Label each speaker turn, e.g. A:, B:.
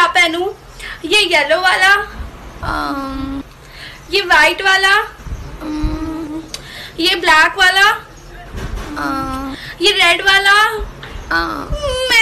A: क्या पहनूं? ये येलो वाला, ये वाइट वाला, ये ब्लैक वाला, ये रेड वाला। मैं